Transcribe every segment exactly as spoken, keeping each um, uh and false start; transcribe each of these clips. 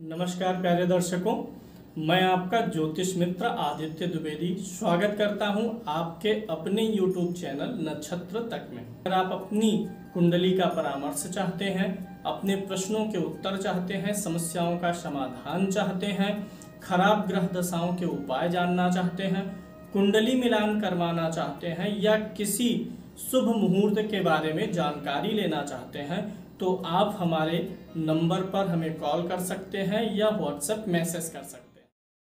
नमस्कार प्यारे दर्शकों, मैं आपका ज्योतिष मित्र आदित्य द्विवेदी स्वागत करता हूं आपके अपने YouTube चैनल नक्षत्र तक में। अगर आप अपनी कुंडली का परामर्श चाहते हैं, अपने प्रश्नों के उत्तर चाहते हैं, समस्याओं का समाधान चाहते हैं, खराब ग्रह दशाओं के उपाय जानना चाहते हैं, कुंडली मिलान करवाना चाहते हैं या किसी शुभ मुहूर्त के बारे में जानकारी लेना चाहते हैं तो आप हमारे नंबर पर हमें कॉल कर सकते हैं या व्हाट्सएप मैसेज कर सकते हैं।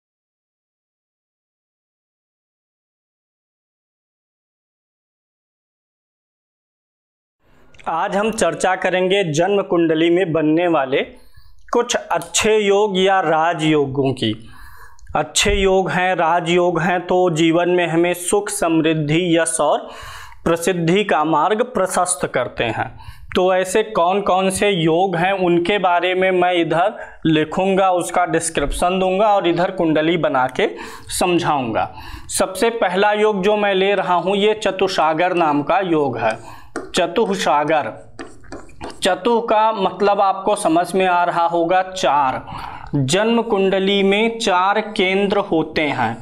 आज हम चर्चा करेंगे जन्म कुंडली में बनने वाले कुछ अच्छे योग या राजयोगों की। अच्छे योग हैं, राजयोग हैं तो जीवन में हमें सुख, समृद्धि, यश और प्रसिद्धि का मार्ग प्रशस्त करते हैं। तो ऐसे कौन कौन से योग हैं उनके बारे में मैं इधर लिखूंगा, उसका डिस्क्रिप्शन दूंगा और इधर कुंडली बना के समझाऊंगा। सबसे पहला योग जो मैं ले रहा हूं ये चतुसागर नाम का योग है। चतुसागर, चतु का मतलब आपको समझ में आ रहा होगा चार। जन्म कुंडली में चार केंद्र होते हैं,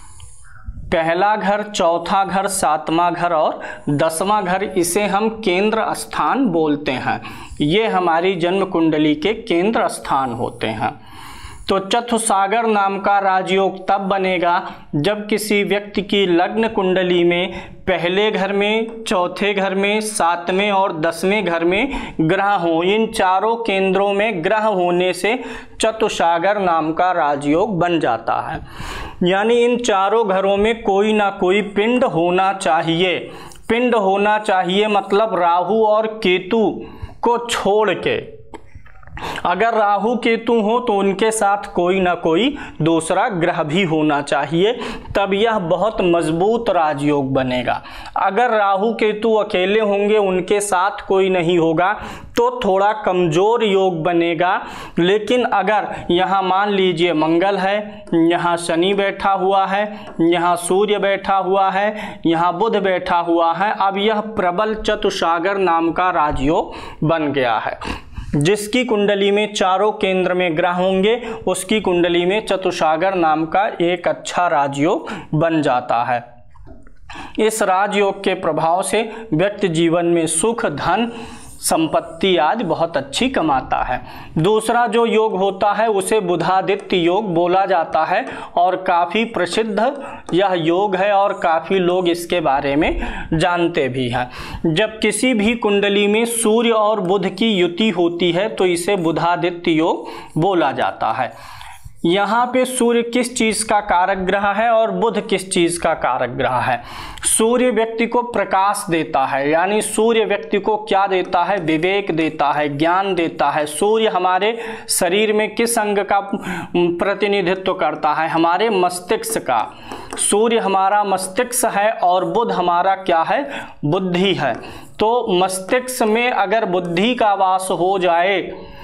पहला घर, चौथा घर, सातवां घर और दसवां घर, इसे हम केंद्र स्थान बोलते हैं। ये हमारी जन्म कुंडली के केंद्र स्थान होते हैं। तो चतुसागर नाम का राजयोग तब बनेगा जब किसी व्यक्ति की लग्न कुंडली में पहले घर में, चौथे घर में, सातवें और दसवें घर में ग्रह हो। इन चारों केंद्रों में ग्रह होने से चतुसागर नाम का राजयोग बन जाता है। यानी इन चारों घरों में कोई ना कोई पिंड होना चाहिए। पिंड होना चाहिए मतलब राहु और केतु को छोड़ के। अगर राहु केतु हो तो उनके साथ कोई ना कोई दूसरा ग्रह भी होना चाहिए, तब यह बहुत मजबूत राजयोग बनेगा। अगर राहु केतु अकेले होंगे, उनके साथ कोई नहीं होगा तो थोड़ा कमजोर योग बनेगा। लेकिन अगर यहाँ मान लीजिए मंगल है, यहाँ शनि बैठा हुआ है, यहाँ सूर्य बैठा हुआ है, यहाँ बुध बैठा हुआ है, अब यह प्रबल चतुसागर नाम का राजयोग बन गया है। जिसकी कुंडली में चारों केंद्र में ग्रह होंगे उसकी कुंडली में चतुसागर नाम का एक अच्छा राजयोग बन जाता है। इस राजयोग के प्रभाव से व्यक्ति जीवन में सुख, धन, संपत्ति आदि बहुत अच्छी कमाता है। दूसरा जो योग होता है उसे बुधादित्य योग बोला जाता है और काफ़ी प्रसिद्ध यह योग है और काफ़ी लोग इसके बारे में जानते भी हैं। जब किसी भी कुंडली में सूर्य और बुध की युति होती है तो इसे बुधादित्य योग बोला जाता है। यहाँ पे सूर्य किस चीज़ का कारक ग्रह है और बुध किस चीज़ का कारक ग्रह है। सूर्य व्यक्ति को प्रकाश देता है, यानी सूर्य व्यक्ति को क्या देता है, विवेक देता है, ज्ञान देता है। सूर्य हमारे शरीर में किस अंग का प्रतिनिधित्व करता है, हमारे मस्तिष्क का। सूर्य हमारा मस्तिष्क है और बुध हमारा क्या है, बुद्धि है। तो मस्तिष्क में अगर बुद्धि का वास हो जाए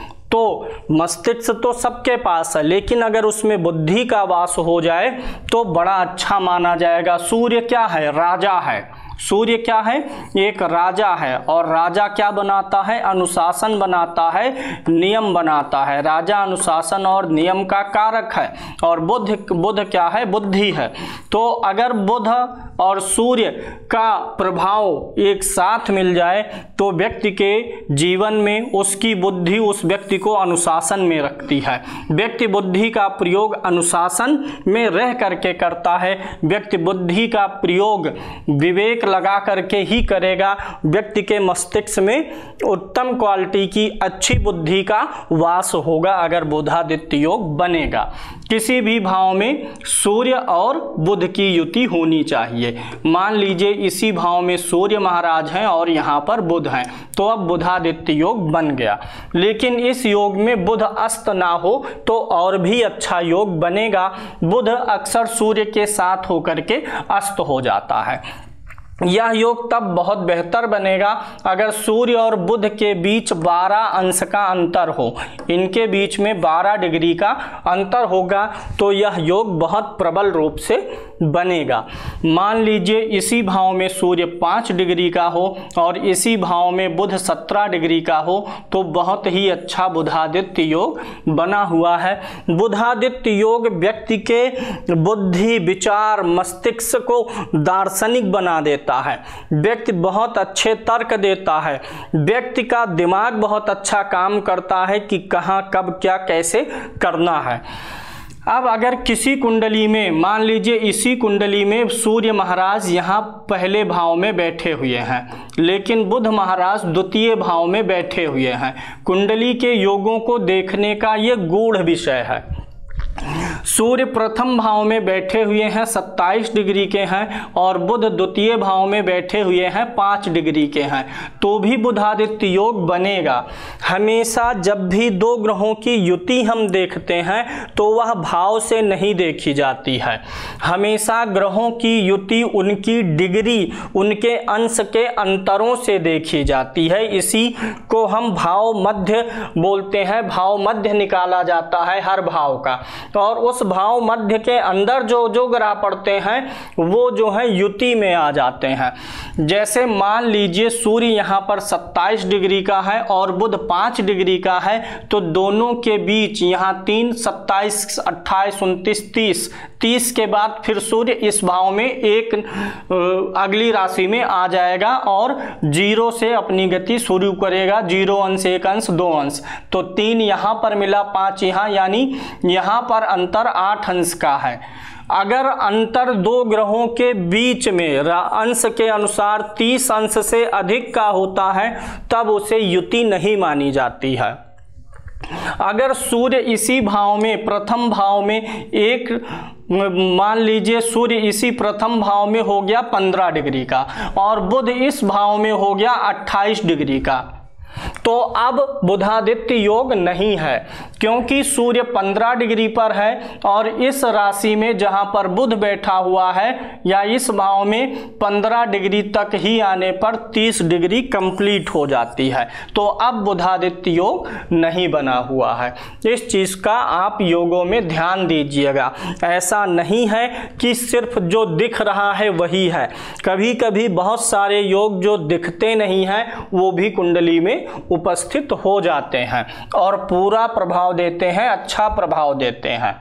तो मस्तिष्क तो सबके पास है, लेकिन अगर उसमें बुद्धि का वास हो जाए तो बड़ा अच्छा माना जाएगा। सूर्य क्या है, राजा है। सूर्य क्या है, एक राजा है। और राजा क्या बनाता है, अनुशासन बनाता है, नियम बनाता है। राजा अनुशासन और नियम का कारक है। और बुध बुध क्या है, बुद्धि है। तो अगर बुध और सूर्य का प्रभाव एक साथ मिल जाए तो व्यक्ति के जीवन में उसकी बुद्धि उस व्यक्ति को अनुशासन में रखती है। व्यक्ति बुद्धि का प्रयोग अनुशासन में रह करके करता है। व्यक्ति बुद्धि का प्रयोग विवेक लगा करके ही करेगा। व्यक्ति के मस्तिष्क में उत्तम क्वालिटी की अच्छी बुद्धि का वास होगा अगर बुधादित्य योग बनेगा। किसी भी भाव में सूर्य और बुध की युति होनी चाहिए। मान लीजिए इसी भाव में सूर्य महाराज हैं और यहाँ पर बुध हैं, तो अब बुधादित्य योग बन गया। लेकिन इस योग में बुध अस्त ना हो तो और भी अच्छा योग बनेगा। बुध अक्सर सूर्य के साथ होकर के अस्त हो जाता है। यह योग तब बहुत बेहतर बनेगा अगर सूर्य और बुध के बीच बारह अंश का अंतर हो। इनके बीच में बारह डिग्री का अंतर होगा तो यह योग बहुत प्रबल रूप से बनेगा। मान लीजिए इसी भाव में सूर्य पाँच डिग्री का हो और इसी भाव में बुध सत्रह डिग्री का हो तो बहुत ही अच्छा बुधादित्य योग बना हुआ है। बुधादित्य योग व्यक्ति के बुद्धि, विचार, मस्तिष्क को दार्शनिक बना देता है। व्यक्ति बहुत अच्छे तर्क देता है। व्यक्ति का दिमाग बहुत अच्छा काम करता है कि कहाँ, कब, क्या, कैसे करना है। अब अगर किसी कुंडली में, मान लीजिए इसी कुंडली में सूर्य महाराज यहाँ पहले भाव में बैठे हुए हैं लेकिन बुध महाराज द्वितीय भाव में बैठे हुए हैं। कुंडली के योगों को देखने का ये गूढ़ विषय है। सूर्य प्रथम भाव में बैठे हुए हैं सत्ताईस डिग्री के हैं और बुध द्वितीय भाव में बैठे हुए हैं पाँच डिग्री के हैं तो भी बुधादित्य योग बनेगा। हमेशा जब भी दो ग्रहों की युति हम देखते हैं तो वह भाव से नहीं देखी जाती है। हमेशा ग्रहों की युति उनकी डिग्री, उनके अंश के अंतरों से देखी जाती है। इसी को हम भाव मध्य बोलते हैं। भाव मध्य निकाला जाता है हर भाव का और उस भाव मध्य के अंदर जो जो ग्रह पड़ते हैं वो जो है युति में आ जाते हैं। जैसे मान लीजिए सूर्य यहाँ पर सत्ताईस डिग्री का है और बुध पाँच डिग्री का है तो दोनों के बीच यहाँ तीन, सत्ताईस, अट्ठाईस, उनतीस, तीस, तीस के बाद फिर सूर्य इस भाव में एक अगली राशि में आ जाएगा और जीरो से अपनी गति शुरू करेगा। जीरो अंश, एक अंश, दो अंश, तो तीन यहाँ पर मिला, पाँच यहाँ, यानी यहाँ पर अंतर आठ अंश का है। अगर अंतर दो ग्रहों के बीच में अंश के अनुसार तीस अंश से अधिक का होता है तब उसे युति नहीं मानी जाती है। अगर सूर्य इसी भाव में, प्रथम भाव में एक, मान लीजिए सूर्य इसी प्रथम भाव में हो गया पंद्रह डिग्री का और बुध इस भाव में हो गया अट्ठाईस डिग्री का तो अब बुधादित्य योग नहीं है क्योंकि सूर्य पंद्रह डिग्री पर है और इस राशि में जहां पर बुध बैठा हुआ है या इस भाव में पंद्रह डिग्री तक ही आने पर तीस डिग्री कंप्लीट हो जाती है तो अब बुधादित्य योग नहीं बना हुआ है। इस चीज का आप योगों में ध्यान दीजिएगा। ऐसा नहीं है कि सिर्फ जो दिख रहा है वही है। कभी कभी बहुत सारे योग जो दिखते नहीं हैं वो भी कुंडली में उपस्थित हो जाते हैं और पूरा प्रभाव देते हैं, अच्छा प्रभाव देते हैं।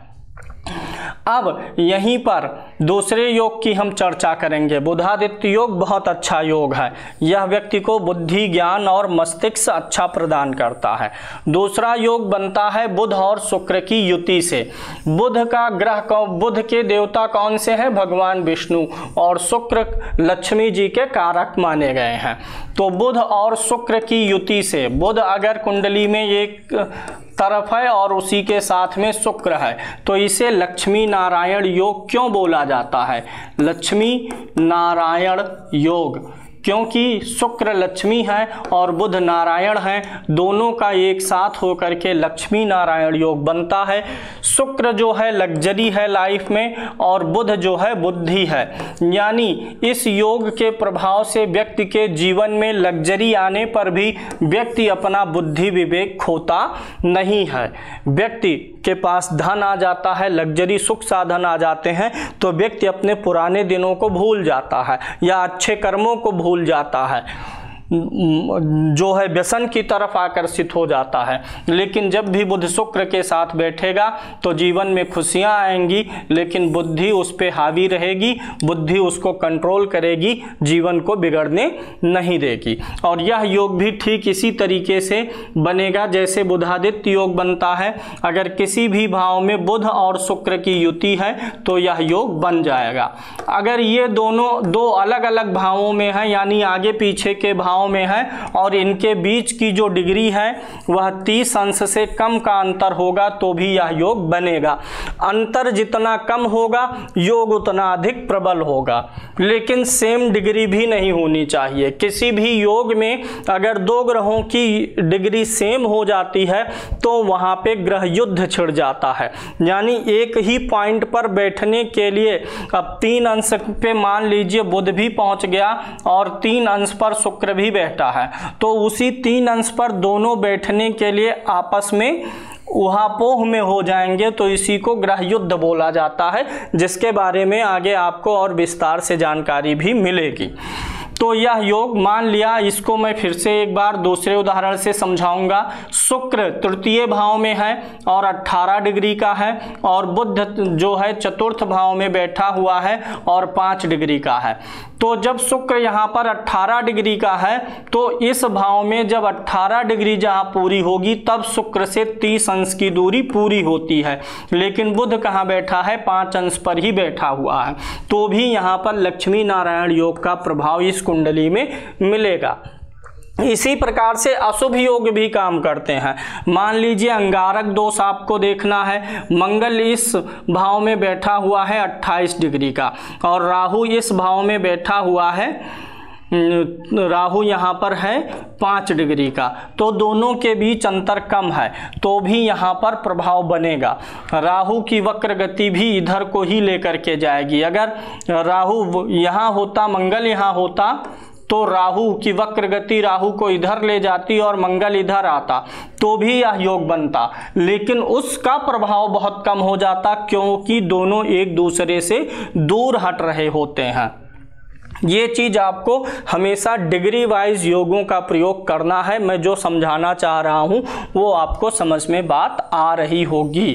अब यहीं पर दूसरे योग की हम चर्चा करेंगे। बुधादित्य योग बहुत अच्छा योग है। यह व्यक्ति को बुद्धि, ज्ञान और मस्तिष्क अच्छा प्रदान करता है। दूसरा योग बनता है बुध और शुक्र की युति से। बुध का ग्रह कौन, बुध के देवता कौन से हैं? भगवान विष्णु और शुक्र लक्ष्मी जी के कारक माने गए हैं। तो बुध और शुक्र की युति से, बुध अगर कुंडली में एक तरफ है और उसी के साथ में शुक्र है तो इसे लक्ष्मी नारायण योग क्यों बोला जाता है? लक्ष्मी नारायण योग, क्योंकि शुक्र लक्ष्मी है और बुध नारायण है, दोनों का एक साथ होकर के लक्ष्मी नारायण योग बनता है। शुक्र जो है लग्जरी है लाइफ में और बुध जो है बुद्धि है, यानी इस योग के प्रभाव से व्यक्ति के जीवन में लग्जरी आने पर भी व्यक्ति अपना बुद्धि विवेक खोता नहीं है। व्यक्ति के पास धन आ जाता है, लग्जरी सुख साधन आ जाते हैं तो व्यक्ति अपने पुराने दिनों को भूल जाता है या अच्छे कर्मों को भूल जाता है, जो है व्यसन की तरफ आकर्षित हो जाता है। लेकिन जब भी बुध शुक्र के साथ बैठेगा तो जीवन में खुशियां आएंगी लेकिन बुद्धि उस पर हावी रहेगी, बुद्धि उसको कंट्रोल करेगी, जीवन को बिगड़ने नहीं देगी। और यह योग भी ठीक इसी तरीके से बनेगा जैसे बुधादित्य योग बनता है। अगर किसी भी भाव में बुध और शुक्र की युति है तो यह योग बन जाएगा। अगर ये दोनों दो अलग अलग भावों में है, यानी आगे पीछे के भाव में है और इनके बीच की जो डिग्री है वह तीस अंश से कम का अंतर होगा तो भी यह योग बनेगा। अंतर जितना कम होगा योग उतना अधिक प्रबल होगा, लेकिन सेम डिग्री भी नहीं होनी चाहिए। किसी भी योग में अगर दो ग्रहों की डिग्री सेम हो जाती है तो वहाँ पे ग्रह युद्ध छिड़ जाता है। यानी एक ही पॉइंट पर बैठने के लिए अब तीन अंश पे मान लीजिए बुध भी पहुँच गया और तीन अंश पर शुक्र भी बैठा है, तो उसी तीन अंश पर दोनों बैठने के लिए आपस में उहापोह में हो जाएंगे, तो इसी को ग्रह युद्ध बोला जाता है, जिसके बारे में आगे आपको और विस्तार से जानकारी भी मिलेगी। तो यह योग मान लिया, इसको मैं फिर से एक बार दूसरे उदाहरण से समझाऊंगा। शुक्र तृतीय भाव में है और अठारह डिग्री का है, और बुध जो है चतुर्थ भाव में बैठा हुआ है और पाँच डिग्री का है। तो जब शुक्र यहाँ पर अठारह डिग्री का है तो इस भाव में जब अठारह डिग्री जहाँ पूरी होगी तब शुक्र से तीस अंश की दूरी पूरी होती है, लेकिन बुध कहाँ बैठा है, पाँच अंश पर ही बैठा हुआ है। तो भी यहाँ पर लक्ष्मी नारायण योग का प्रभाव इस कुंडली में मिलेगा। इसी प्रकार से अशुभ योग भी काम करते हैं। मान लीजिए अंगारक दोष आपको देखना है, मंगल इस भाव में बैठा हुआ है अट्ठाईस डिग्री का और राहु इस भाव में बैठा हुआ है, राहु यहाँ पर है पाँच डिग्री का, तो दोनों के बीच अंतर कम है तो भी यहाँ पर प्रभाव बनेगा। राहु की वक्र गति भी इधर को ही लेकर के जाएगी। अगर राहु यहाँ होता, मंगल यहाँ होता, तो राहु की वक्र गति राहु को इधर ले जाती और मंगल इधर आता तो भी यह योग बनता, लेकिन उसका प्रभाव बहुत कम हो जाता क्योंकि दोनों एक दूसरे से दूर हट रहे होते हैं। ये चीज़ आपको हमेशा डिग्री वाइज योगों का प्रयोग करना है। मैं जो समझाना चाह रहा हूँ वो आपको समझ में बात आ रही होगी।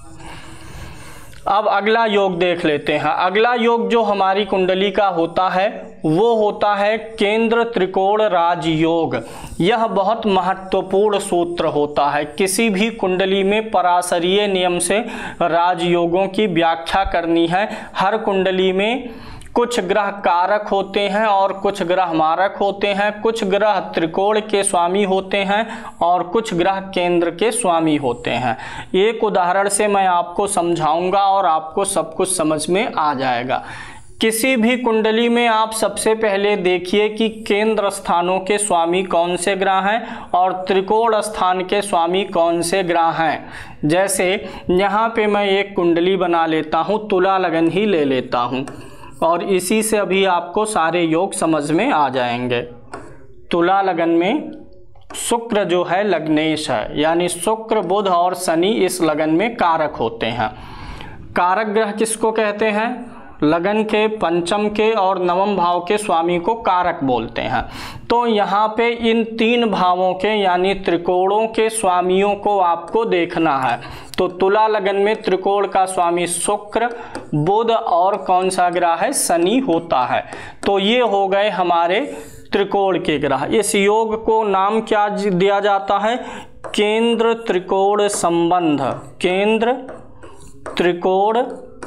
अब अगला योग देख लेते हैं। अगला योग जो हमारी कुंडली का होता है वो होता है केंद्र त्रिकोण राजयोग। यह बहुत महत्वपूर्ण सूत्र होता है। किसी भी कुंडली में पराशरीय नियम से राजयोगों की व्याख्या करनी है। हर कुंडली में कुछ ग्रह कारक होते हैं और कुछ ग्रह मारक होते हैं, कुछ ग्रह त्रिकोण के स्वामी होते हैं और कुछ ग्रह केंद्र के स्वामी होते हैं। एक उदाहरण से मैं आपको समझाऊंगा और आपको सब कुछ समझ में आ जाएगा। किसी भी कुंडली में आप सबसे पहले देखिए कि केंद्र स्थानों के स्वामी कौन से ग्रह हैं और त्रिकोण स्थान के स्वामी कौन से ग्रह हैं। जैसे यहाँ पे मैं एक कुंडली बना लेता हूँ, तुला लगन ही ले लेता हूँ और इसी से अभी आपको सारे योग समझ में आ जाएंगे। तुला लगन में शुक्र जो है लग्नेश है, यानी शुक्र बुध और शनि इस लगन में कारक होते हैं। कारक ग्रह किसको कहते हैं? लगन के पंचम के और नवम भाव के स्वामी को कारक बोलते हैं। तो यहाँ पे इन तीन भावों के यानी त्रिकोणों के स्वामियों को आपको देखना है। तो तुला लगन में त्रिकोण का स्वामी शुक्र, बुध और कौन सा ग्रह है? शनि होता है। तो ये हो गए हमारे त्रिकोण के ग्रह। इस योग को नाम क्या दिया जाता है? केंद्र त्रिकोण संबंध। केंद्र त्रिकोण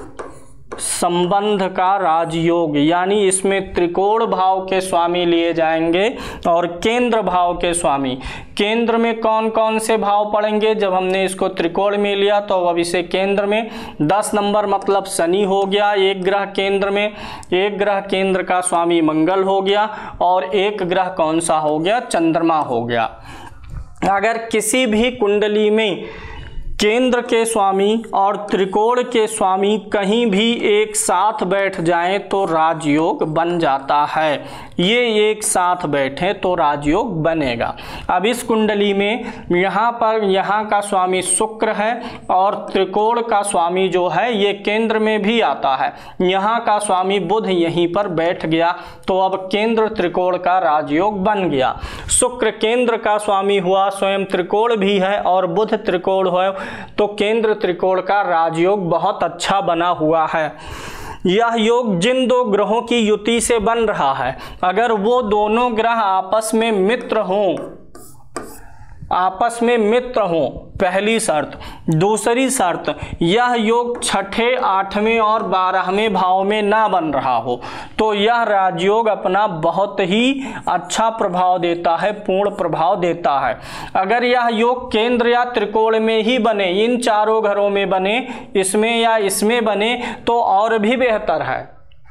संबंध का राजयोग, यानी इसमें त्रिकोण भाव के स्वामी लिए जाएंगे और केंद्र भाव के स्वामी। केंद्र में कौन कौन से भाव पड़ेंगे? जब हमने इसको त्रिकोण में लिया तो अब इसे केंद्र में दस नंबर मतलब शनि हो गया एक ग्रह केंद्र में, एक ग्रह केंद्र का स्वामी मंगल हो गया और एक ग्रह कौन सा हो गया? चंद्रमा हो गया। अगर किसी भी कुंडली में केंद्र के स्वामी और त्रिकोण के स्वामी कहीं भी एक साथ बैठ जाएं तो राजयोग बन जाता है। ये एक साथ बैठे तो राजयोग बनेगा। अब इस कुंडली में यहाँ पर यहाँ का स्वामी शुक्र है और त्रिकोण का स्वामी जो है ये केंद्र में भी आता है। यहाँ का स्वामी बुध यहीं पर बैठ गया तो अब केंद्र त्रिकोण का राजयोग बन गया। शुक्र केंद्र का स्वामी हुआ, स्वयं त्रिकोण भी है और बुध त्रिकोण है, तो केंद्र त्रिकोण का राजयोग बहुत अच्छा बना हुआ है। यह योग जिन दो ग्रहों की युति से बन रहा है, अगर वो दोनों ग्रह आपस में मित्र हों, आपस में मित्र हों, पहली शर्त। दूसरी शर्त, यह योग छठे, आठवें और बारहवें भाव में ना बन रहा हो, तो यह राजयोग अपना बहुत ही अच्छा प्रभाव देता है, पूर्ण प्रभाव देता है। अगर यह योग केंद्र या त्रिकोण में ही बने, इन चारों घरों में बने, इसमें या इसमें बने, तो और भी बेहतर है।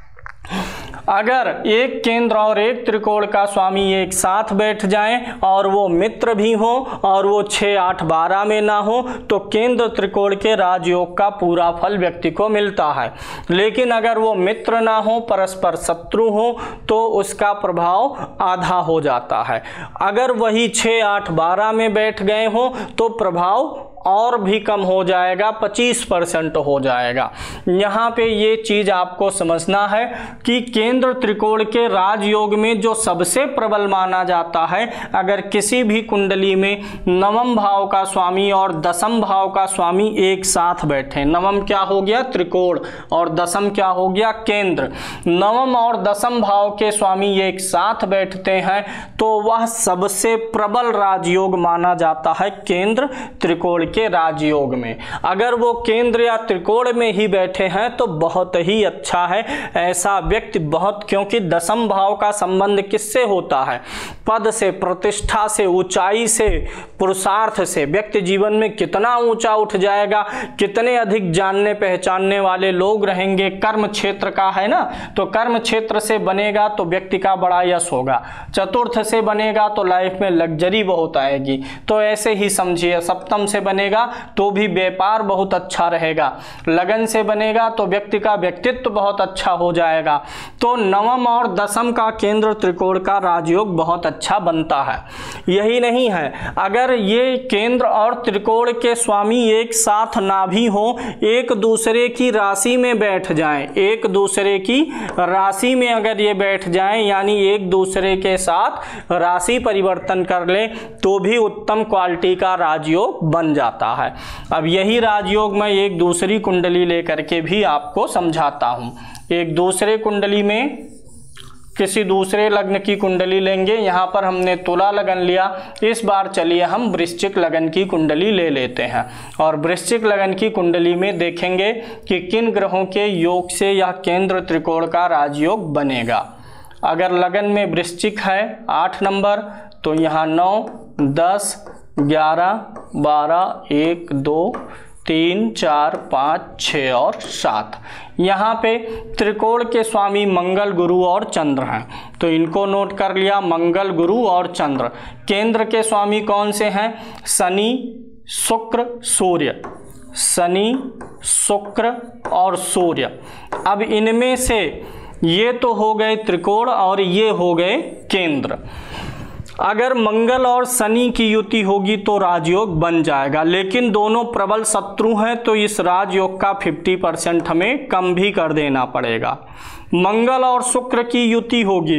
अगर एक केंद्र और एक त्रिकोण का स्वामी एक साथ बैठ जाएं और वो मित्र भी हो और वो छः आठ बारह में ना हो, तो केंद्र त्रिकोण के राजयोग का पूरा फल व्यक्ति को मिलता है। लेकिन अगर वो मित्र ना हो, परस्पर शत्रु हो, तो उसका प्रभाव आधा हो जाता है। अगर वही छः आठ बारह में बैठ गए हो तो प्रभाव और भी कम हो जाएगा, पच्चीस परसेंट हो जाएगा। यहाँ पे ये चीज़ आपको समझना है कि केंद्र त्रिकोण के राजयोग में जो सबसे प्रबल माना जाता है, अगर किसी भी कुंडली में नवम भाव का स्वामी और दसम भाव का स्वामी एक साथ बैठे, नवम क्या हो गया त्रिकोण और दसम क्या हो गया केंद्र, नवम और दसम भाव के स्वामी एक साथ बैठते हैं, तो वह सबसे प्रबल राजयोग माना जाता है केंद्र त्रिकोण के राजयोग में। अगर वो केंद्र या त्रिकोण में ही बैठे हैं तो बहुत ही अच्छा है। ऐसा व्यक्ति बहुत, क्योंकि दसम भाव का संबंध किससे होता है? पद से, प्रतिष्ठा से, ऊंचाई से, पुरुषार्थ से। व्यक्ति जीवन में कितना ऊंचा उठ जाएगा, कितने अधिक जानने पहचानने वाले लोग रहेंगे, कर्म क्षेत्र का है ना, तो कर्म क्षेत्र से बनेगा तो व्यक्ति का बड़ा यश होगा। चतुर्थ से बनेगा तो लाइफ में लग्जरी बहुत आएगी। तो ऐसे ही समझिए, सप्तम से बनेगा तो भी व्यापार बहुत अच्छा रहेगा, लगन से बनेगा तो व्यक्ति का व्यक्तित्व बहुत अच्छा हो जाएगा। तो नवम और दसम का केंद्र त्रिकोण का राजयोग बहुत अच्छा बनता है। यही नहीं है, अगर ये केंद्र और त्रिकोण के स्वामी एक साथ ना भी हो, एक दूसरे की राशि में बैठ जाएं, एक दूसरे की राशि में अगर ये बैठ जाएं, यानी एक दूसरे के साथ राशि परिवर्तन कर लें, तो भी उत्तम क्वालिटी का राजयोग बन जाता है। अब यही राजयोग मैं एक दूसरी कुंडली लेकर के भी आपको समझाता हूं। एक दूसरे कुंडली में किसी दूसरे लग्न की कुंडली लेंगे। यहाँ पर हमने तुला लगन लिया, इस बार चलिए हम वृश्चिक लगन की कुंडली ले लेते हैं और वृश्चिक लगन की कुंडली में देखेंगे कि किन ग्रहों के योग से यह केंद्र त्रिकोण का राजयोग बनेगा। अगर लगन में वृश्चिक है आठ नंबर, तो यहाँ नौ, दस, ग्यारह, बारह, एक, दो, तीन, चार, पाँच, छः और सात। यहाँ पे त्रिकोण के स्वामी मंगल, गुरु और चंद्र हैं, तो इनको नोट कर लिया, मंगल, गुरु और चंद्र। केंद्र के स्वामी कौन से हैं? शनि, शुक्र, सूर्य, शनि, शुक्र और सूर्य। अब इनमें से ये तो हो गए त्रिकोण और ये हो गए केंद्र। अगर मंगल और शनि की युति होगी तो राजयोग बन जाएगा, लेकिन दोनों प्रबल शत्रु हैं तो इस राजयोग का पचास परसेंट हमें कम भी कर देना पड़ेगा। मंगल और शुक्र की युति होगी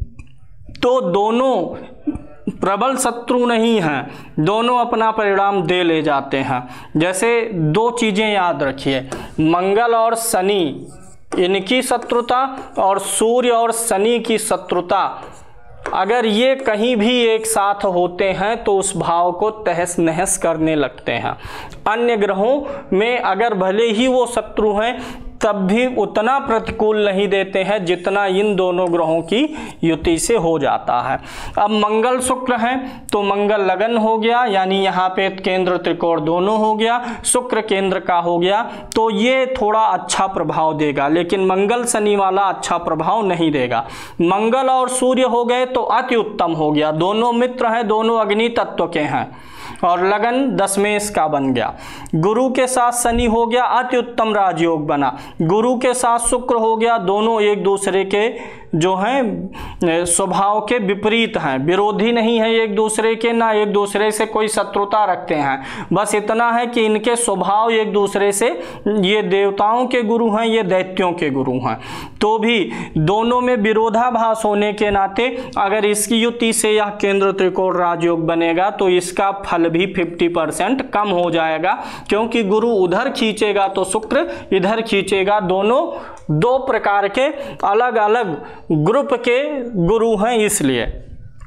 तो दोनों प्रबल शत्रु नहीं हैं, दोनों अपना परिणाम दे ले जाते हैं। जैसे दो चीज़ें याद रखिए, मंगल और शनि इनकी शत्रुता और सूर्य और शनि की शत्रुता, अगर ये कहीं भी एक साथ होते हैं तो उस भाव को तहस नहस करने लगते हैं। अन्य ग्रहों में अगर भले ही वो शत्रु हैं तब भी उतना प्रतिकूल नहीं देते हैं जितना इन दोनों ग्रहों की युति से हो जाता है। अब मंगल शुक्र हैं तो मंगल लगन हो गया, यानी यहाँ पे केंद्र त्रिकोण दोनों हो गया, शुक्र केंद्र का हो गया, तो ये थोड़ा अच्छा प्रभाव देगा, लेकिन मंगल शनि वाला अच्छा प्रभाव नहीं देगा। मंगल और सूर्य हो गए तो अति उत्तम हो गया, दोनों मित्र हैं, दोनों अग्नि तत्व के हैं और लगन दशमेश का बन गया। गुरु के साथ शनि हो गया, अति उत्तम राजयोग बना। गुरु के साथ शुक्र हो गया, दोनों एक दूसरे के जो हैं स्वभाव के विपरीत हैं, विरोधी नहीं है एक दूसरे के, ना एक दूसरे से कोई शत्रुता रखते हैं। बस इतना है कि इनके स्वभाव एक दूसरे से, ये देवताओं के गुरु हैं, ये दैत्यों के गुरु हैं, तो भी दोनों में विरोधाभास होने के नाते अगर इसकी युति से यह केंद्र त्रिकोण राजयोग बनेगा तो इसका फल भी पचास परसेंट कम हो जाएगा, क्योंकि गुरु उधर खींचेगा तो शुक्र इधर खींचेगा। दोनों दो प्रकार के अलग अलग ग्रुप के गुरु हैं, इसलिए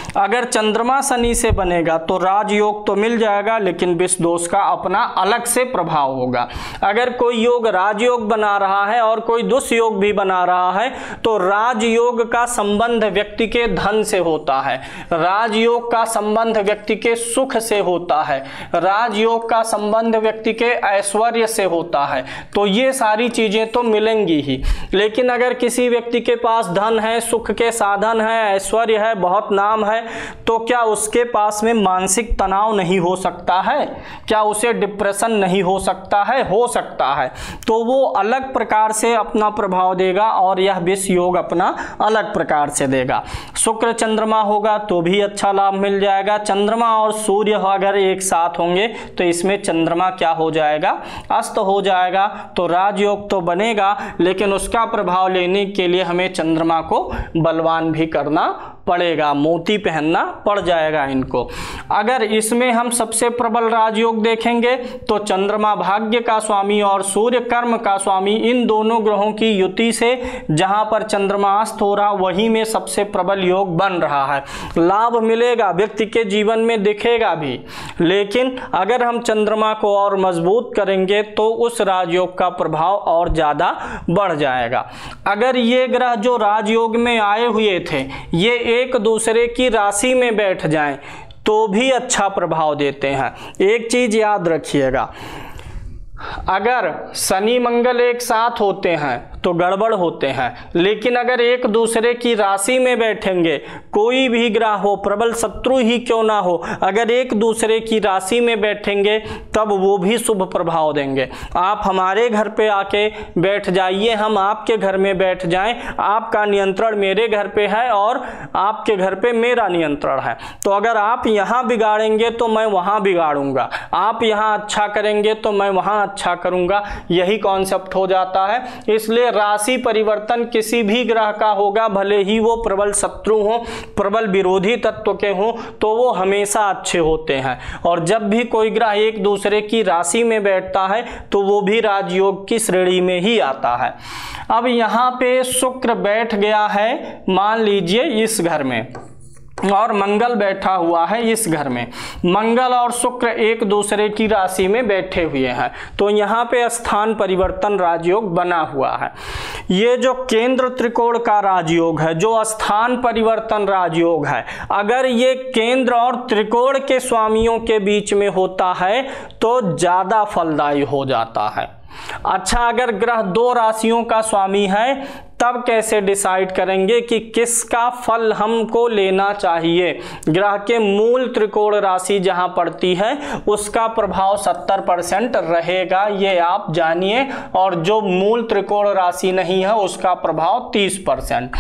अगर चंद्रमा शनि से बनेगा तो राजयोग तो मिल जाएगा, लेकिन विष दोष का अपना अलग से प्रभाव होगा। अगर कोई योग राजयोग बना रहा है और कोई दुष्योग भी बना रहा है तो राजयोग का संबंध व्यक्ति के धन से होता है, राजयोग का संबंध व्यक्ति के सुख से होता है, राजयोग का संबंध व्यक्ति के ऐश्वर्य से होता है। तो ये सारी चीजें तो मिलेंगी ही। लेकिन अगर किसी व्यक्ति के पास धन है, सुख के साधन है, ऐश्वर्य है, बहुत नाम है, तो क्या उसके पास में मानसिक तनाव नहीं हो सकता है? क्या उसे डिप्रेशन नहीं हो सकता है? हो सकता है। तो वो अलग प्रकार से अपना प्रभाव देगा और यह विष योग अपना अलग प्रकार से देगा। शुक्र चंद्रमा होगा तो भी अच्छा लाभ मिल जाएगा। चंद्रमा और सूर्य अगर एक साथ होंगे तो इसमें चंद्रमा क्या हो जाएगा? अस्त हो जाएगा। तो राजयोग तो बनेगा, लेकिन उसका प्रभाव लेने के लिए हमें चंद्रमा को बलवान भी करना पड़ेगा, मोती पहनना पड़ जाएगा इनको। अगर इसमें हम सबसे प्रबल राजयोग देखेंगे तो चंद्रमा भाग्य का स्वामी और सूर्य कर्म का स्वामी, इन दोनों ग्रहों की युति से जहां पर चंद्रमा अस्त हो रहा वहीं में सबसे प्रबल योग बन रहा है। लाभ मिलेगा, व्यक्ति के जीवन में दिखेगा भी, लेकिन अगर हम चंद्रमा को और मजबूत करेंगे तो उस राजयोग का प्रभाव और ज्यादा बढ़ जाएगा। अगर ये ग्रह जो राजयोग में आए हुए थे ये एक दूसरे की राशि में बैठ जाएं तो भी अच्छा प्रभाव देते हैं। एक चीज याद रखिएगा, अगर शनि मंगल एक साथ होते हैं तो गड़बड़ होते हैं, लेकिन अगर एक दूसरे की राशि में बैठेंगे, कोई भी ग्रह हो, प्रबल शत्रु ही क्यों ना हो, अगर एक दूसरे की राशि में बैठेंगे तब वो भी शुभ प्रभाव देंगे। आप हमारे घर पे आके बैठ जाइए, हम आपके घर में बैठ जाएं, आपका नियंत्रण मेरे घर पे है और आपके घर पे मेरा नियंत्रण है। तो अगर आप यहाँ बिगाड़ेंगे तो मैं वहाँ बिगाड़ूंगा, आप यहाँ अच्छा करेंगे तो मैं वहाँ अच्छा करूंगा, यही कॉन्सेप्ट हो जाता है। इसलिए राशि परिवर्तन किसी भी ग्रह का होगा, भले ही वो प्रबल शत्रु हो, प्रबल विरोधी तत्व के हों, तो वो हमेशा अच्छे होते हैं। और जब भी कोई ग्रह एक दूसरे की राशि में बैठता है तो वो भी राजयोग की श्रेणी में ही आता है। अब यहाँ पे शुक्र बैठ गया है मान लीजिए इस घर में, और मंगल बैठा हुआ है इस घर में। मंगल और शुक्र एक दूसरे की राशि में बैठे हुए हैं, तो यहाँ पे स्थान परिवर्तन राजयोग बना हुआ है। ये जो केंद्र त्रिकोण का राजयोग है, जो स्थान परिवर्तन राजयोग है, अगर ये केंद्र और त्रिकोण के स्वामियों के बीच में होता है तो ज्यादा फलदायी हो जाता है। अच्छा, अगर ग्रह दो राशियों का स्वामी है तब कैसे डिसाइड करेंगे कि किसका फल हमको लेना चाहिए? ग्रह के मूल त्रिकोण राशि जहां पड़ती है उसका प्रभाव सत्तर परसेंट रहेगा, ये आप जानिए, और जो मूल त्रिकोण राशि नहीं है उसका प्रभाव तीस परसेंट।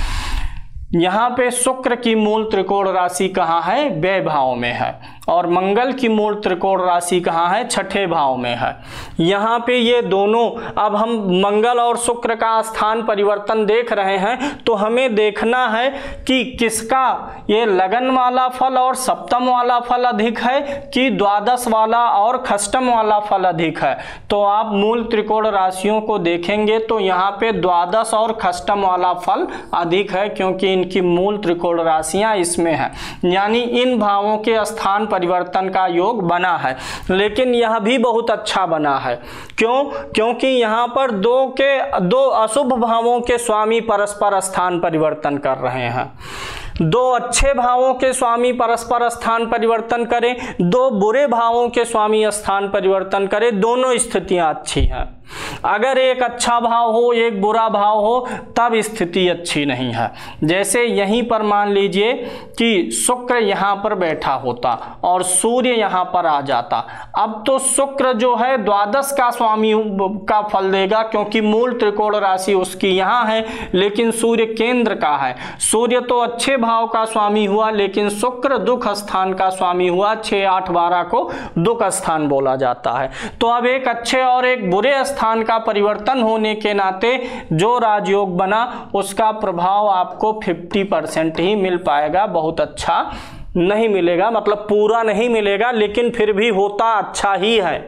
यहाँ पे शुक्र की मूल त्रिकोण राशि कहाँ है? व्यय भाव में है, और मंगल की मूल त्रिकोण राशि कहाँ है? छठे भाव में है। यहाँ पे ये दोनों, अब हम मंगल और शुक्र का स्थान परिवर्तन देख रहे हैं तो हमें देखना है कि किसका ये लगन वाला फल और सप्तम वाला फल अधिक है कि द्वादश वाला और खष्टम वाला फल अधिक है। तो आप मूल त्रिकोण राशियों को देखेंगे तो यहाँ पे द्वादश और खष्टम वाला फल अधिक है, क्योंकि इनकी मूल त्रिकोण राशियां इसमें है, यानी इन भावों के स्थान परिवर्तन का योग बना है। लेकिन यह भी बहुत अच्छा बना है, क्यों? क्योंकि यहाँ पर दो के दो अशुभ भावों के स्वामी परस्पर स्थान परिवर्तन कर रहे हैं। दो अच्छे भावों के स्वामी परस्पर स्थान परिवर्तन करें, दो बुरे भावों के स्वामी स्थान परिवर्तन करें, दोनों स्थितियां अच्छी हैं। अगर एक अच्छा भाव हो एक बुरा भाव हो तब स्थिति अच्छी नहीं है। जैसे यहीं पर मान लीजिए कि शुक्र यहाँ पर बैठा होता और सूर्य यहाँ पर आ जाता, अब तो शुक्र जो है द्वादश का स्वामी का फल देगा, क्योंकि मूल त्रिकोण राशि उसकी यहाँ है, लेकिन सूर्य केंद्र का है। सूर्य तो अच्छे भाव का स्वामी हुआ, लेकिन शुक्र दुख स्थान का स्वामी हुआ। छः आठ बारह को दुख स्थान बोला जाता है। तो अब एक अच्छे और एक बुरे स्थान का परिवर्तन होने के नाते जो राजयोग बना उसका प्रभाव आपको पचास परसेंट ही मिल पाएगा, बहुत अच्छा नहीं मिलेगा, मतलब पूरा नहीं मिलेगा, लेकिन फिर भी होता अच्छा ही है।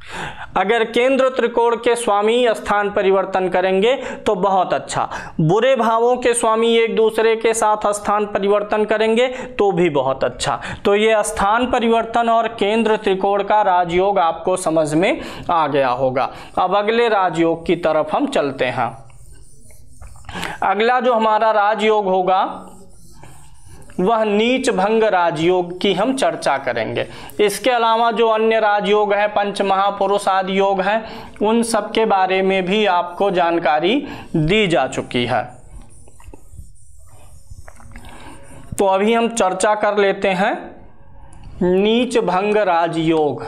अगर केंद्र त्रिकोण के स्वामी स्थान परिवर्तन करेंगे तो बहुत अच्छा। बुरे भावों के स्वामी एक दूसरे के साथ स्थान परिवर्तन करेंगे तो भी बहुत अच्छा। तो ये स्थान परिवर्तन और केंद्र त्रिकोण का राजयोग आपको समझ में आ गया होगा। अब अगले राजयोग की तरफ हम चलते हैं। अगला जो हमारा राजयोग होगा वह नीच भंग राजयोग की हम चर्चा करेंगे। इसके अलावा जो अन्य राजयोग है, पंच महापुरुष आदि योग हैं, उन सब के बारे में भी आपको जानकारी दी जा चुकी है। तो अभी हम चर्चा कर लेते हैं नीच भंग राजयोग।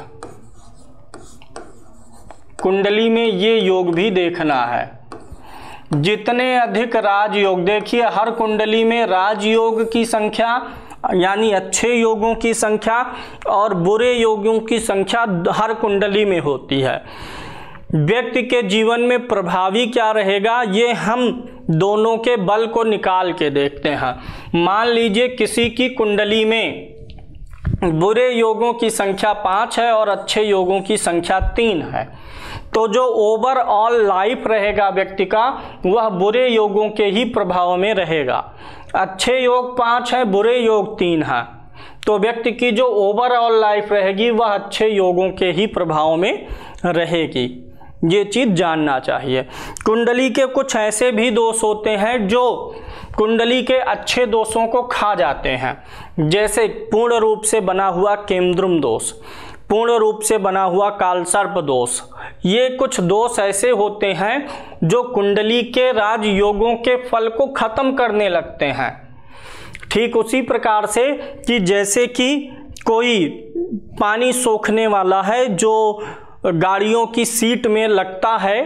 कुंडली में ये योग भी देखना है। जितने अधिक राजयोग, देखिए हर कुंडली में राजयोग की संख्या यानी अच्छे योगों की संख्या और बुरे योगों की संख्या हर कुंडली में होती है। व्यक्ति के जीवन में प्रभावी क्या रहेगा ये हम दोनों के बल को निकाल के देखते हैं। मान लीजिए किसी की कुंडली में बुरे योगों की संख्या पाँच है और अच्छे योगों की संख्या तीन है, तो जो ओवरऑल लाइफ रहेगा व्यक्ति का वह बुरे योगों के ही प्रभाव में रहेगा। अच्छे योग पाँच है, बुरे योग तीन है, तो व्यक्ति की जो ओवरऑल लाइफ रहेगी वह अच्छे योगों के ही प्रभाव में रहेगी। ये चीज़ जानना चाहिए। कुंडली के कुछ ऐसे भी दोष होते हैं जो कुंडली के अच्छे दोषों को खा जाते हैं, जैसे पूर्ण रूप से बना हुआ केंद्रुम दोष, पूर्ण रूप से बना हुआ कालसर्प दोष। ये कुछ दोष ऐसे होते हैं जो कुंडली के राजयोगों के फल को खत्म करने लगते हैं। ठीक उसी प्रकार से कि जैसे कि कोई पानी सोखने वाला है जो गाड़ियों की सीट में लगता है,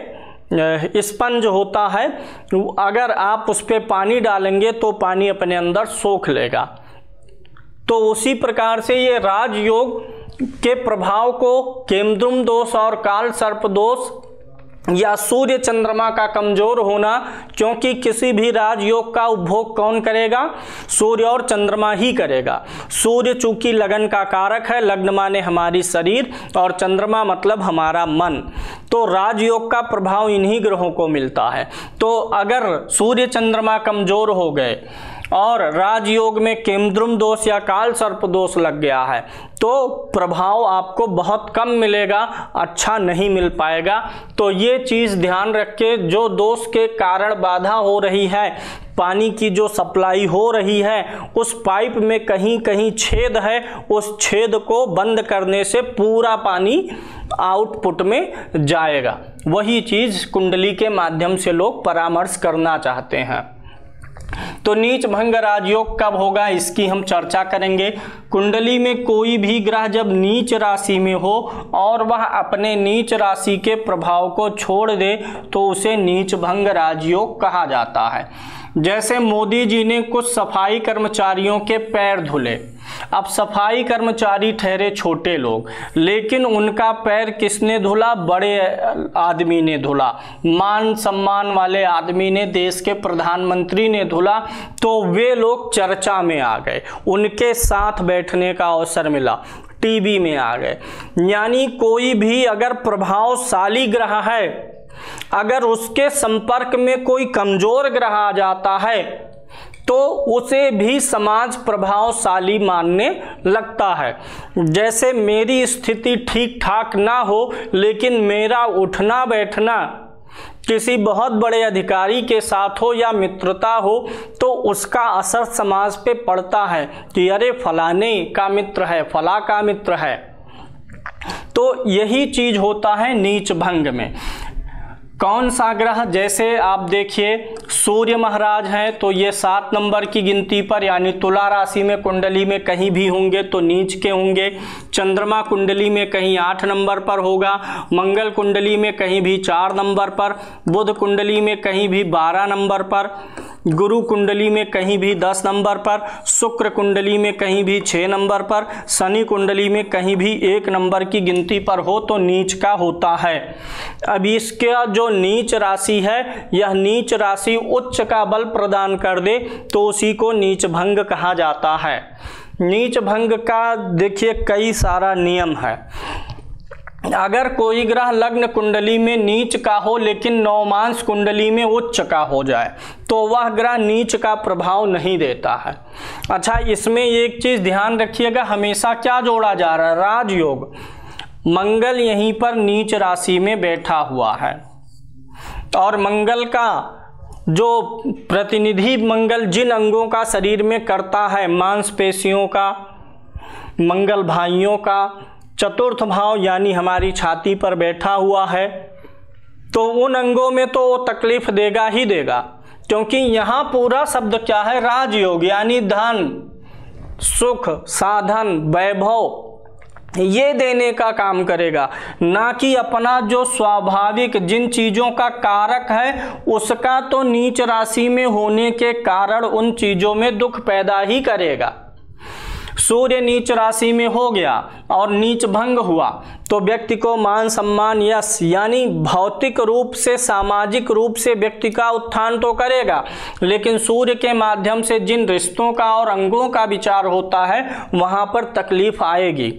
स्पंज होता है, अगर आप उस पर पानी डालेंगे तो पानी अपने अंदर सोख लेगा। तो उसी प्रकार से ये राजयोग के प्रभाव को केंद्रुम दोष और काल सर्प दोष या सूर्य चंद्रमा का कमजोर होना, क्योंकि किसी भी राजयोग का उपभोग कौन करेगा? सूर्य और चंद्रमा ही करेगा। सूर्य चूंकि लगन का कारक है, लग्न माने हमारी शरीर और चंद्रमा मतलब हमारा मन, तो राजयोग का प्रभाव इन्हीं ग्रहों को मिलता है। तो अगर सूर्य चंद्रमा कमजोर हो गए और राजयोग में केंद्रुम दोष या काल सर्प दोष लग गया है तो प्रभाव आपको बहुत कम मिलेगा, अच्छा नहीं मिल पाएगा। तो ये चीज़ ध्यान रख के, जो दोष के कारण बाधा हो रही है, पानी की जो सप्लाई हो रही है उस पाइप में कहीं कहीं छेद है, उस छेद को बंद करने से पूरा पानी आउटपुट में जाएगा। वही चीज़ कुंडली के माध्यम से लोग परामर्श करना चाहते हैं। तो नीच भंग राजयोग कब होगा इसकी हम चर्चा करेंगे। कुंडली में कोई भी ग्रह जब नीच राशि में हो और वह अपने नीच राशि के प्रभाव को छोड़ दे तो उसे नीच भंग राजयोग कहा जाता है। जैसे मोदी जी ने कुछ सफाई कर्मचारियों के पैर धुले। अब सफाई कर्मचारी ठहरे छोटे लोग, लेकिन उनका पैर किसने धुला? बड़े आदमी ने धुला, मान सम्मान वाले आदमी ने, देश के प्रधानमंत्री ने धुला। तो वे लोग चर्चा में आ गए, उनके साथ बैठने का अवसर मिला, टीवी में आ गए। यानी कोई भी अगर प्रभावशाली ग्रह है, अगर उसके संपर्क में कोई कमजोर ग्रह आ जाता है तो उसे भी समाज प्रभावशाली मानने लगता है। जैसे मेरी स्थिति ठीक ठाक ना हो लेकिन मेरा उठना बैठना किसी बहुत बड़े अधिकारी के साथ हो या मित्रता हो तो उसका असर समाज पे पड़ता है कि अरे फलाने का मित्र है, फला का मित्र है। तो यही चीज होता है नीच भंग में। कौन सा ग्रह? जैसे आप देखिए सूर्य महाराज हैं तो ये सात नंबर की गिनती पर यानी तुला राशि में कुंडली में कहीं भी होंगे तो नीच के होंगे। चंद्रमा कुंडली में कहीं आठ नंबर पर होगा, मंगल कुंडली में कहीं भी चार नंबर पर, बुध कुंडली में कहीं भी बारह नंबर पर, गुरु कुंडली में कहीं भी दस नंबर पर, शुक्र कुंडली में कहीं भी छः नंबर पर, शनि कुंडली में कहीं भी एक नंबर की गिनती पर हो तो नीच का होता है। अब इसका जो नीच राशि है, यह नीच राशि उच्च का बल प्रदान कर दे तो उसी को नीच भंग कहा जाता है। नीच भंग का देखिए कई सारा नियम है। अगर कोई ग्रह लग्न कुंडली में नीच का हो लेकिन नवमांश कुंडली में उच्च का हो जाए तो वह ग्रह नीच का प्रभाव नहीं देता है। अच्छा, इसमें एक चीज ध्यान रखिएगा, हमेशा क्या जोड़ा जा रहा है, राजयोग। मंगल यहीं पर नीच राशि में बैठा हुआ है और मंगल का जो प्रतिनिधि मंगल जिन अंगों का शरीर में करता है, मांसपेशियों का, मंगल भाइयों का, चतुर्थ भाव यानी हमारी छाती पर बैठा हुआ है, तो उन अंगों में तो वो तकलीफ देगा ही देगा, क्योंकि यहाँ पूरा शब्द क्या है, राजयोग, यानी धन, सुख, साधन, वैभव ये देने का काम करेगा, ना कि अपना जो स्वाभाविक जिन चीजों का कारक है उसका तो नीच राशि में होने के कारण उन चीजों में दुख पैदा ही करेगा। सूर्य नीच राशि में हो गया और नीच भंग हुआ तो व्यक्ति को मान सम्मान, यश, यानी भौतिक रूप से, सामाजिक रूप से व्यक्ति का उत्थान तो करेगा, लेकिन सूर्य के माध्यम से जिन रिश्तों का और अंगों का विचार होता है वहां पर तकलीफ आएगी।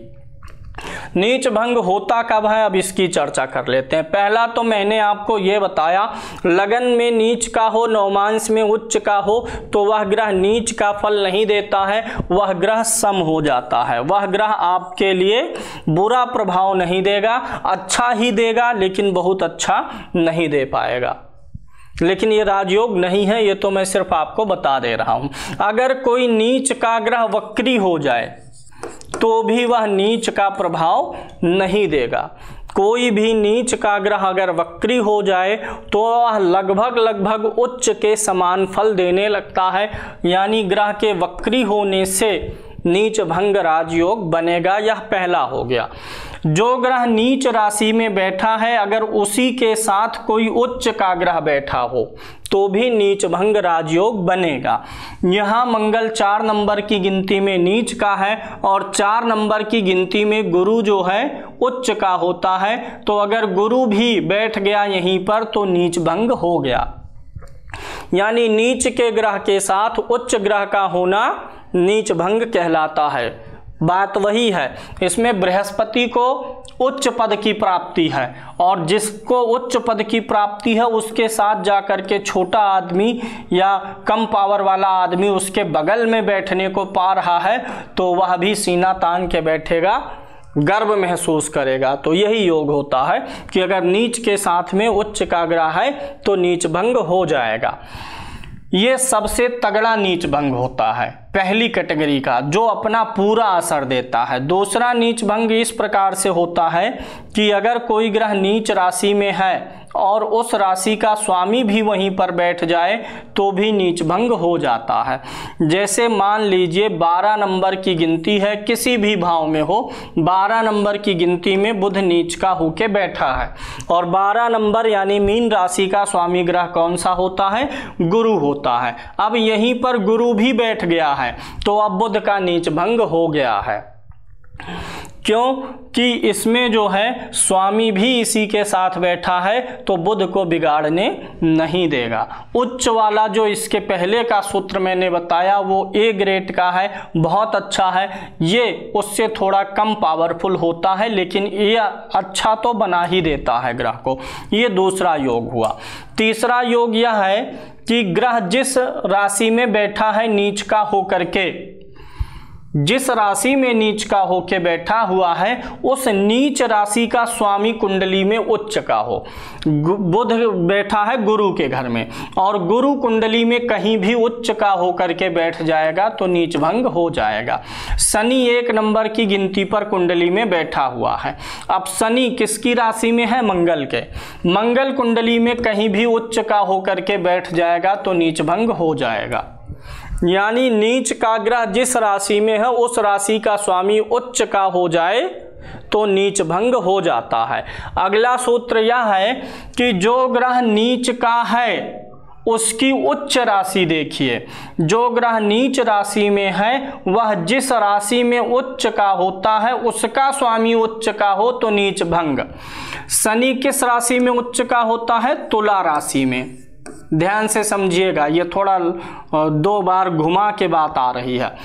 नीच भंग होता कब है, अब इसकी चर्चा कर लेते हैं। पहला तो मैंने आपको ये बताया, लगन में नीच का हो, नवमांश में उच्च का हो तो वह ग्रह नीच का फल नहीं देता है, वह ग्रह सम हो जाता है। वह ग्रह आपके लिए बुरा प्रभाव नहीं देगा, अच्छा ही देगा लेकिन बहुत अच्छा नहीं दे पाएगा। लेकिन ये राजयोग नहीं है, ये तो मैं सिर्फ आपको बता दे रहा हूं। अगर कोई नीच का ग्रह वक्री हो जाए तो भी वह नीच का प्रभाव नहीं देगा। कोई भी नीच का ग्रह अगर वक्री हो जाए तो वह लगभग लगभग उच्च के समान फल देने लगता है, यानी ग्रह के वक्री होने से नीच भंग राजयोग बनेगा। यह पहला हो गया। जो ग्रह नीच राशि में बैठा है अगर उसी के साथ कोई उच्च का ग्रह बैठा हो तो भी नीच भंग राजयोग बनेगा। यहाँ मंगल चार नंबर की गिनती में नीच का है और चार नंबर की गिनती में गुरु जो है उच्च का होता है, तो अगर गुरु भी बैठ गया यहीं पर तो नीच भंग हो गया। यानी नीच के ग्रह के साथ उच्च ग्रह का होना नीच भंग कहलाता है। बात वही है, इसमें बृहस्पति को उच्च पद की प्राप्ति है और जिसको उच्च पद की प्राप्ति है उसके साथ जाकर के छोटा आदमी या कम पावर वाला आदमी उसके बगल में बैठने को पा रहा है तो वह भी सीना तान के बैठेगा, गर्व महसूस करेगा। तो यही योग होता है कि अगर नीच के साथ में उच्च का ग्रह है तो नीच भंग हो जाएगा। ये सबसे तगड़ा नीच भंग होता है, पहली कैटेगरी का, जो अपना पूरा असर देता है। दूसरा नीच भंग इस प्रकार से होता है कि अगर कोई ग्रह नीच राशि में है और उस राशि का स्वामी भी वहीं पर बैठ जाए तो भी नीच भंग हो जाता है। जैसे मान लीजिए बारह नंबर की गिनती है, किसी भी भाव में हो, बारह नंबर की गिनती में बुध नीच का होके बैठा है और बारह नंबर यानी मीन राशि का स्वामी ग्रह कौन सा होता है, गुरु होता है। अब यहीं पर गुरु भी बैठ गया है तो अब बुध का नीच भंग हो गया है। क्यों कि इसमें जो है स्वामी भी इसी के साथ बैठा है तो बुध को बिगाड़ने नहीं देगा। उच्च वाला जो इसके पहले का सूत्र मैंने बताया वो ए ग्रेड का है, बहुत अच्छा है। ये उससे थोड़ा कम पावरफुल होता है लेकिन ये अच्छा तो बना ही देता है ग्रह को। ये दूसरा योग हुआ। तीसरा योग यह है कि ग्रह जिस राशि में बैठा है नीच का होकर के, जिस राशि में नीच का होके बैठा हुआ है उस नीच राशि का स्वामी कुंडली में उच्च का हो। बुध बैठा है गुरु के घर में और गुरु कुंडली में कहीं भी उच्च का होकर के बैठ जाएगा तो नीच भंग हो जाएगा। शनि एक नंबर की गिनती पर कुंडली में बैठा हुआ है। अब शनि किसकी राशि में है, मंगल के। मंगल कुंडली में कहीं भी उच्च का होकर के बैठ जाएगा तो नीच भंग हो जाएगा। यानी नीच का ग्रह जिस राशि में है उस राशि का स्वामी उच्च का हो जाए तो नीच भंग हो जाता है। अगला सूत्र यह है कि जो ग्रह नीच का है उसकी उच्च राशि देखिए। जो ग्रह नीच राशि में है वह जिस राशि में उच्च का होता है उसका स्वामी उच्च का हो तो नीच भंग। शनि किस राशि में उच्च का होता है, तुला राशि में। ध्यान से समझिएगा, ये थोड़ा दो बार घुमा के बात आ रही है।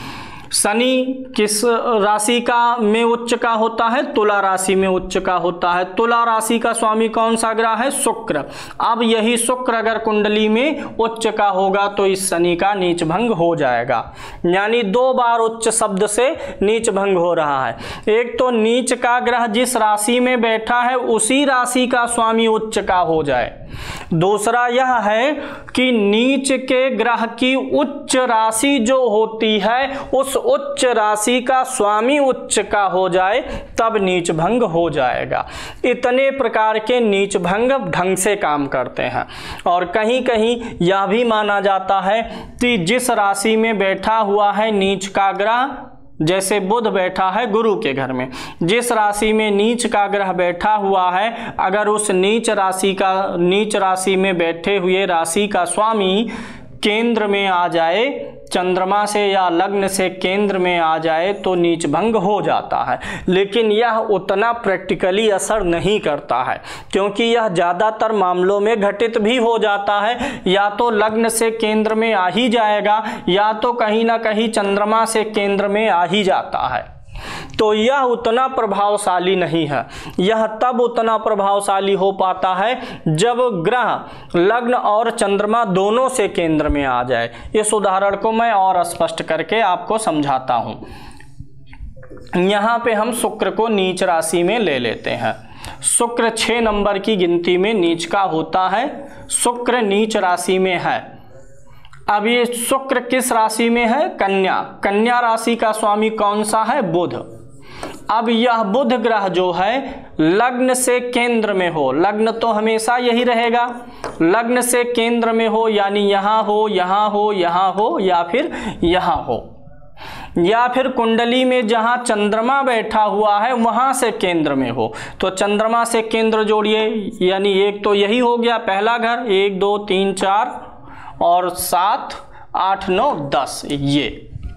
शनि किस राशि का में उच्च का होता है? तुला राशि में उच्च का होता है। तुला राशि का स्वामी कौन सा ग्रह है? शुक्र। अब यही शुक्र अगर कुंडली में उच्च का होगा तो इस शनि का नीच भंग हो जाएगा। यानी दो बार उच्च शब्द से नीच भंग हो रहा है। एक तो नीच का ग्रह जिस राशि में बैठा है उसी राशि का स्वामी उच्च का हो जाए। दूसरा यह है कि नीच के ग्रह की उच्च राशि जो होती है उस उच्च राशि का स्वामी उच्च का हो जाए, तब नीच भंग हो जाएगा। इतने प्रकार के नीच भंग ढंग से काम करते हैं। और कहीं कहीं यह भी माना जाता है कि जिस राशि में बैठा हुआ है नीच का ग्रह, जैसे बुध बैठा है गुरु के घर में, जिस राशि में नीच का ग्रह बैठा हुआ है, अगर उस नीच राशि का नीच राशि में बैठे हुए राशि का स्वामी केंद्र में आ जाए, चंद्रमा से या लग्न से केंद्र में आ जाए, तो नीच भंग हो जाता है। लेकिन यह उतना प्रैक्टिकली असर नहीं करता है, क्योंकि यह ज़्यादातर मामलों में घटित भी हो जाता है। या तो लग्न से केंद्र में आ ही जाएगा, या तो कहीं ना कहीं चंद्रमा से केंद्र में आ ही जाता है। तो यह उतना प्रभावशाली नहीं है। यह तब उतना प्रभावशाली हो पाता है जब ग्रह लग्न और चंद्रमा दोनों से केंद्र में आ जाए। इस उदाहरण को मैं और स्पष्ट करके आपको समझाता हूं। यहां पे हम शुक्र को नीच राशि में ले लेते हैं। शुक्र छह नंबर की गिनती में नीच का होता है। शुक्र नीच राशि में है। अब ये शुक्र किस राशि में है? कन्या। कन्या राशि का स्वामी कौन सा है? बुध। अब यह बुध ग्रह जो है लग्न से केंद्र में हो, लग्न तो हमेशा यही रहेगा, लग्न से केंद्र में हो, यानी यहाँ हो, यहाँ हो, यहाँ हो, या फिर यहाँ हो, या फिर कुंडली में जहाँ चंद्रमा बैठा हुआ है वहाँ से केंद्र में हो। तो चंद्रमा से केंद्र जोड़िए, यानी एक तो यही हो गया पहला घर, एक दो तीन चार और सात आठ नौ दस, ये।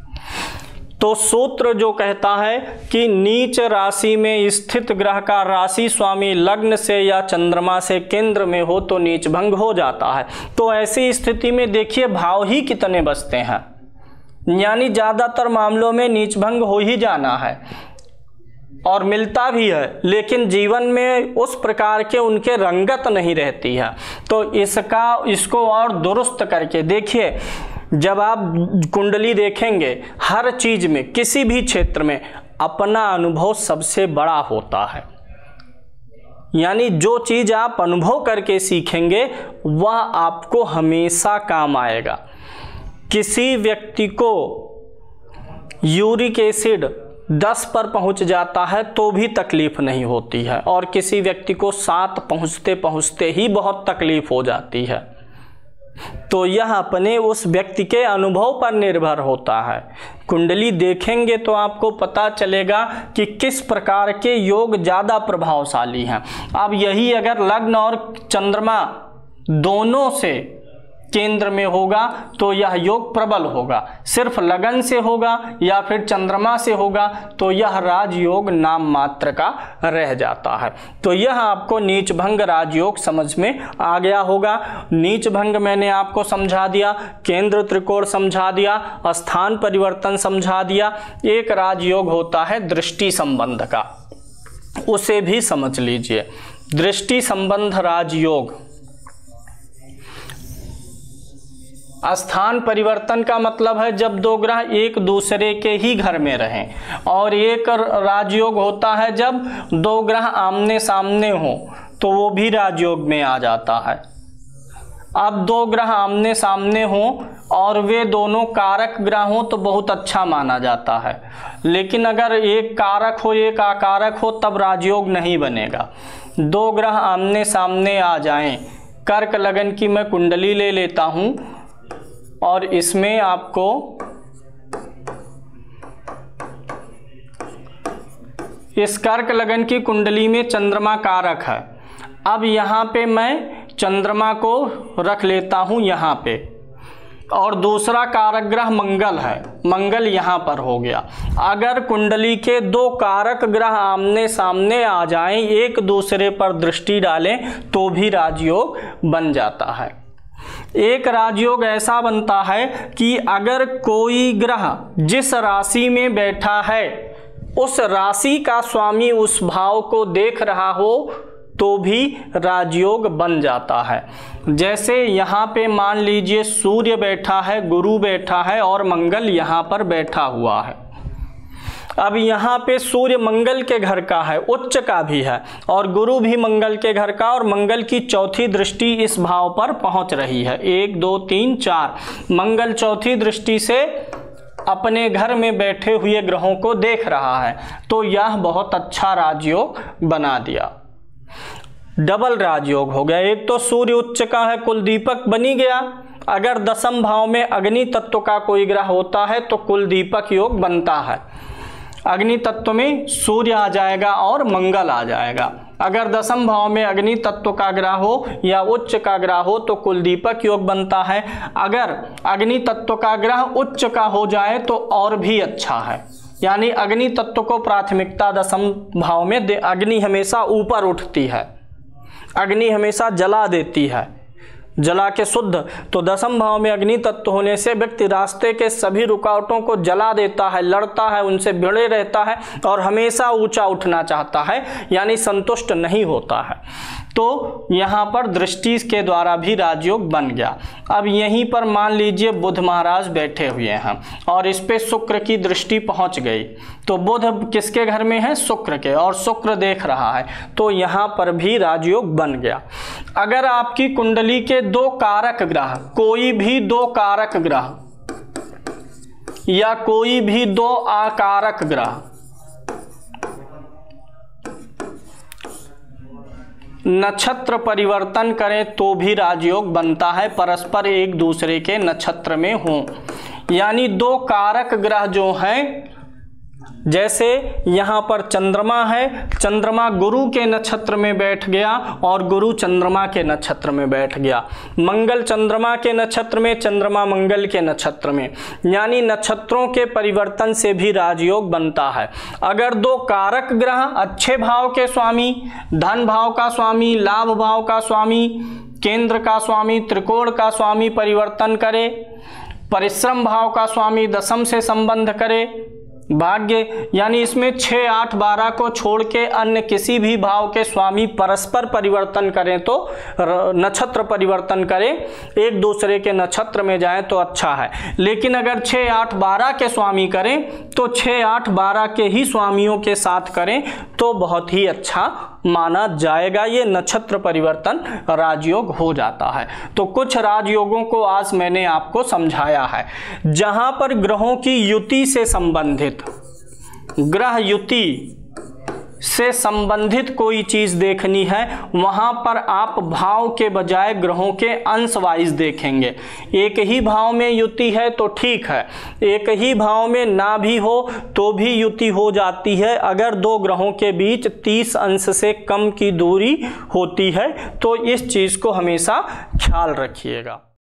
तो सूत्र जो कहता है कि नीच राशि में स्थित ग्रह का राशि स्वामी लग्न से या चंद्रमा से केंद्र में हो तो नीच भंग हो जाता है। तो ऐसी स्थिति में देखिए भाव ही कितने बचते हैं, यानी ज्यादातर मामलों में नीच भंग हो ही जाना है और मिलता भी है, लेकिन जीवन में उस प्रकार के उनके रंगत नहीं रहती है। तो इसका इसको और दुरुस्त करके देखिए, जब आप कुंडली देखेंगे हर चीज में, किसी भी क्षेत्र में अपना अनुभव सबसे बड़ा होता है। यानी जो चीज आप अनुभव करके सीखेंगे वह आपको हमेशा काम आएगा। किसी व्यक्ति को यूरिक एसिड दस पर पहुंच जाता है तो भी तकलीफ नहीं होती है, और किसी व्यक्ति को सात पहुंचते पहुंचते ही बहुत तकलीफ हो जाती है। तो यह अपने उस व्यक्ति के अनुभव पर निर्भर होता है। कुंडली देखेंगे तो आपको पता चलेगा कि किस प्रकार के योग ज़्यादा प्रभावशाली हैं। अब यही अगर लग्न और चंद्रमा दोनों से केंद्र में होगा तो यह योग प्रबल होगा। सिर्फ लगन से होगा या फिर चंद्रमा से होगा तो यह राजयोग नाम मात्र का रह जाता है। तो यह आपको नीच भंग राजयोग समझ में आ गया होगा। नीच भंग मैंने आपको समझा दिया, केंद्र त्रिकोण समझा दिया, स्थान परिवर्तन समझा दिया। एक राजयोग होता है दृष्टि संबंध का, उसे भी समझ लीजिए। दृष्टि संबंध राजयोग। स्थान परिवर्तन का मतलब है जब दो ग्रह एक दूसरे के ही घर में रहें, और एक राजयोग होता है जब दो ग्रह आमने सामने हो तो वो भी राजयोग में आ जाता है। अब दो ग्रह आमने सामने हो और वे दोनों कारक ग्रह हो तो बहुत अच्छा माना जाता है, लेकिन अगर एक कारक हो एक अकारक हो तब राजयोग नहीं बनेगा। दो ग्रह आमने सामने आ जाएं। कर्क लगन की मैं कुंडली ले लेता हूं और इसमें आपको इस कर्क लगन की कुंडली में चंद्रमा कारक है। अब यहाँ पे मैं चंद्रमा को रख लेता हूँ यहाँ पे, और दूसरा कारक ग्रह मंगल है, मंगल यहाँ पर हो गया। अगर कुंडली के दो कारक ग्रह आमने सामने आ जाएं, एक दूसरे पर दृष्टि डालें तो भी राजयोग बन जाता है। एक राजयोग ऐसा बनता है कि अगर कोई ग्रह जिस राशि में बैठा है उस राशि का स्वामी उस भाव को देख रहा हो तो भी राजयोग बन जाता है। जैसे यहाँ पे मान लीजिए सूर्य बैठा है, गुरु बैठा है और मंगल यहाँ पर बैठा हुआ है। अब यहाँ पे सूर्य मंगल के घर का है, उच्च का भी है, और गुरु भी मंगल के घर का, और मंगल की चौथी दृष्टि इस भाव पर पहुँच रही है। एक दो तीन चार, मंगल चौथी दृष्टि से अपने घर में बैठे हुए ग्रहों को देख रहा है, तो यह बहुत अच्छा राजयोग बना दिया। डबल राजयोग हो गया। एक तो सूर्य उच्च का है, कुल दीपक बनी गया। अगर दसम भाव में अग्नि तत्व का कोई ग्रह होता है तो कुल दीपक योग बनता है। अग्नि तत्व में सूर्य आ जाएगा और मंगल आ जाएगा। अगर दसम भाव में अग्नि तत्व का ग्रह हो या उच्च का ग्रह हो तो कुल दीपक योग बनता है। अगर अग्नि तत्व का ग्रह उच्च का हो जाए तो और भी अच्छा है, यानी अग्नि तत्व को प्राथमिकता दसम भाव में दे। अग्नि हमेशा ऊपर उठती है, अग्नि हमेशा जला देती है, जला के शुद्ध। तो दसम भाव में अग्नि तत्व होने से व्यक्ति रास्ते के सभी रुकावटों को जला देता है, लड़ता है, उनसे भिड़े रहता है और हमेशा ऊंचा उठना चाहता है, यानी संतुष्ट नहीं होता है। तो यहाँ पर दृष्टि के द्वारा भी राजयोग बन गया। अब यहीं पर मान लीजिए बुध महाराज बैठे हुए हैं और इस पे शुक्र की दृष्टि पहुँच गई, तो बुध किसके घर में है? शुक्र के, और शुक्र देख रहा है, तो यहाँ पर भी राजयोग बन गया। अगर आपकी कुंडली के दो कारक ग्रह, कोई भी दो कारक ग्रह या कोई भी दो आकारक ग्रह नक्षत्र परिवर्तन करें तो भी राजयोग बनता है, परस्पर एक दूसरे के नक्षत्र में हों। यानी दो कारक ग्रह जो हैं, जैसे यहाँ पर चंद्रमा है, चंद्रमा गुरु के नक्षत्र में बैठ गया और गुरु चंद्रमा के नक्षत्र में बैठ गया। मंगल चंद्रमा के नक्षत्र में, चंद्रमा मंगल के नक्षत्र में, यानी नक्षत्रों के परिवर्तन से भी राजयोग बनता है। अगर दो कारक ग्रह अच्छे भाव के स्वामी, धन भाव का स्वामी, लाभ भाव का स्वामी, केंद्र का स्वामी, त्रिकोण का स्वामी परिवर्तन करे, परिश्रम भाव का स्वामी दसम से संबंध करे, भाग्य, यानी इसमें छः आठ बारह को छोड़ के अन्य किसी भी भाव के स्वामी परस्पर परिवर्तन करें तो नक्षत्र परिवर्तन करें, एक दूसरे के नक्षत्र में जाएं तो अच्छा है। लेकिन अगर छः आठ बारह के स्वामी करें तो छः आठ बारह के ही स्वामियों के साथ करें तो बहुत ही अच्छा माना जाएगा। ये नक्षत्र परिवर्तन राजयोग हो जाता है। तो कुछ राजयोगों को आज मैंने आपको समझाया है। जहां पर ग्रहों की युति से संबंधित, ग्रह युति से संबंधित कोई चीज देखनी है, वहां पर आप भाव के बजाय ग्रहों के अंश वाइज देखेंगे। एक ही भाव में युति है तो ठीक है, एक ही भाव में ना भी हो तो भी युति हो जाती है। अगर दो ग्रहों के बीच तीस अंश से कम की दूरी होती है तो इस चीज को हमेशा ख्याल रखिएगा।